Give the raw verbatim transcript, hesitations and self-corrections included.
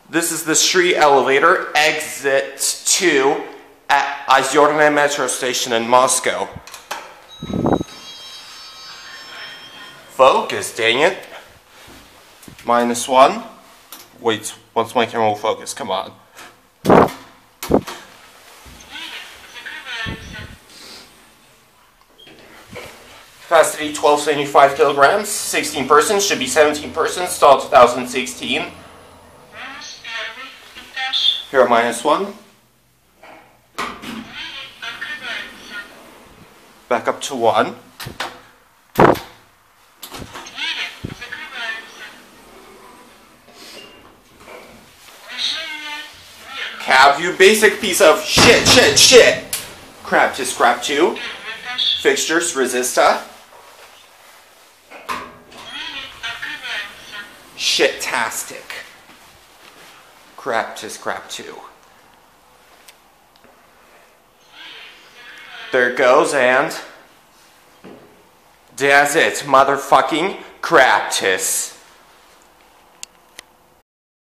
This is the street elevator, exit two at Ozёrnaya metro station in Moscow. Focus, dang it. Minus one. Wait, once my camera will focus, come on. Capacity twelve seventy-five kilograms, sixteen persons, should be seventeen persons, stall two thousand sixteen. Here, minus one. Back up to one. Cab, you basic piece of shit, shit, shit. Craptis, Crap two. Fixtures, Resista. Shit-tastic. Craptis, Crap two. There it goes, and that's it, motherfucking Craptis.